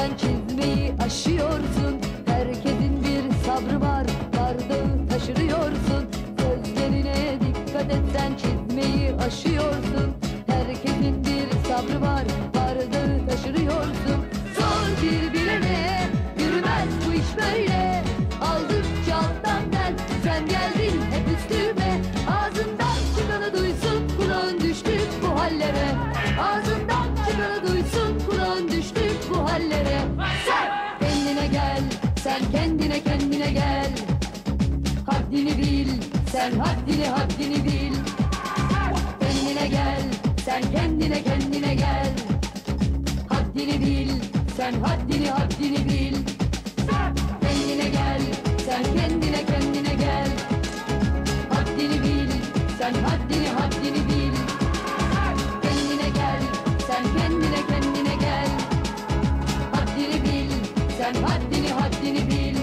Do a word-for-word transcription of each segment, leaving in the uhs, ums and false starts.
etsen çizmeyi aşıyorsun. Herkesin bir sabrı var, bardağı taşırıyorsun. Sözlerine dikkat etsen çizmeyi aşıyorsun. Herkesin bir sabrı var, bardağı taşırıyorsun. Sor bir bilene, yürümez bu iş böyle. Aldıkça alttan ben, sen geldin hep üstüme. Ağzından çıkanı duysun, kulağın düştük bu hallere. Ağzından çıkanı duysun, kulağın düştük bu hallere. Sen kendine gel, sen kendine kendine gel. Haddini bil, sen haddini haddini bil. Kendine gel, sen kendine kendine gel. Haddini bil, sen haddini haddini bil. Kendine gel, sen kendine kendine gel. Haddini bil, sen haddini haddini bil. Kendine gel, sen kendine kendine gel. Haddini bil, sen haddini haddini bil.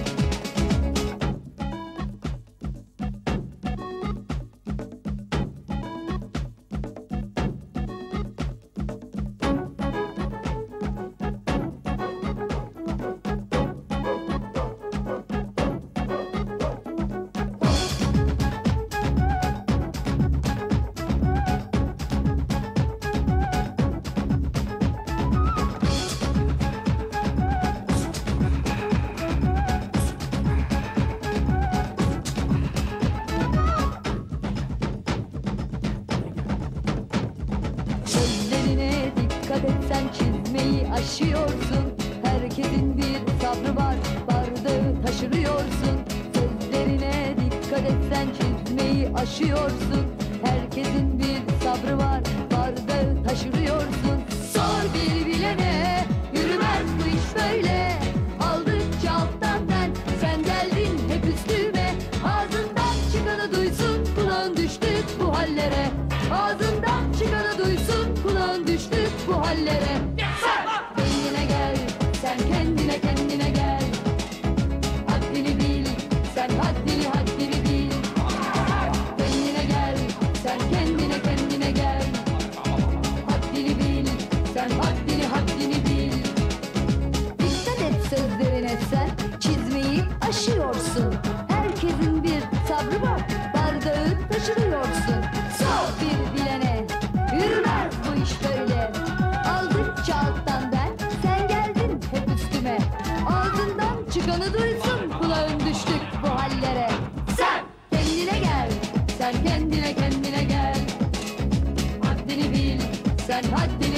Sözlerine dikkat etsen çizmeyi aşıyorsun. Herkesin bir sabrı var, bardağı taşırıyorsun. Sözlerine dikkat etsen çizmeyi aşıyorsun. Herkesin bir sabrı var, bardağı taşırıyorsun. Sor bir bilene, yürümez bu iş böyle. Aldıkça alttan ben, sen geldin hep üstüme. Ağzından çıkanı duysun, kulağın düştük bu hallere. Ağzından çıkanı duysun, kulağın düştük bu hallere. Sen kendine gel, sen kendine kendine gel. Haddini bil, sen haddini haddini bil. Kendine gel, sen kendine kendine gel. Haddini bil, sen haddini haddini bil. Dikkat et sözlerine, sen çizmeyi aşıyorsun. Herkesin bir sabrı var, bardağı taşırıyorsun. Sor bir bilene, yürümez bu iş böyle. Aldıkça alttan ben, sen geldin hep üstüme. Ağzından çıkanı duysun, kulağın düştük bu hallere. Sen kendine gel, sen kendine kendine gel. Haddini bil, sen haddini